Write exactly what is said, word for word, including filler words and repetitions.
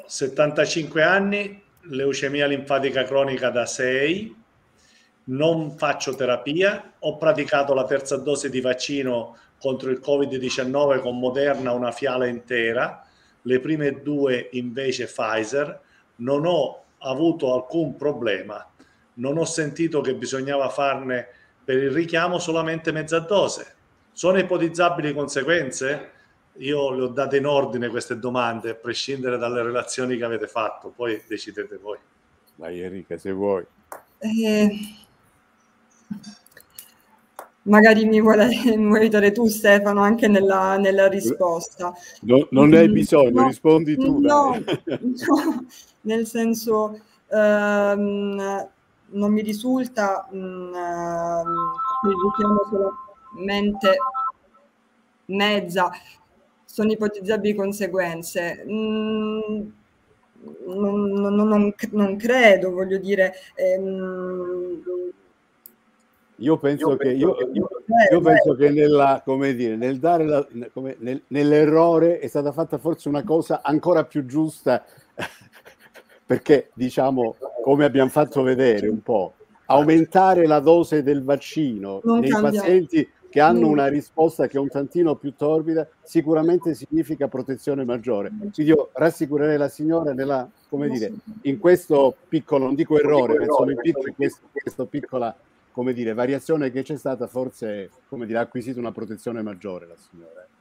settantacinque anni, leucemia linfatica cronica da sei, non faccio terapia, ho praticato la terza dose di vaccino contro il Covid diciannove con Moderna, una fiala intera, le prime due invece Pfizer, non ho avuto alcun problema, non ho sentito che bisognava farne per il richiamo solamente mezza dose. Sono ipotizzabili conseguenze? Io le ho date in ordine queste domande, a prescindere dalle relazioni che avete fatto, poi decidete voi. Vai Enrica, se vuoi. Eh, magari mi vuole, mi vuoi aiutare tu, Stefano, anche nella, nella risposta. No, non ne hai bisogno, no, rispondi tu. No, dai. no, nel senso, ehm, non mi risulta, mh, richiamo solamente mezza, sono ipotizzabili conseguenze. Mm, non, non, non, non credo, voglio dire. Ehm, io penso io che, penso io, che, io, io penso che nella, come dire, nel dare la, come, nel, nell'errore è stata fatta forse una cosa ancora più giusta, perché diciamo, come abbiamo fatto vedere un po', aumentare la dose del vaccino non nei cambia. pazienti che hanno Mm. una risposta che è un tantino più torbida, sicuramente significa protezione maggiore. Quindi io rassicurerei la signora nella, come dire, in questo piccolo, non dico errore, ma insomma in piccolo, questo, questa piccola, come dire, variazione che c'è stata, forse, come dire, ha acquisito una protezione maggiore la signora.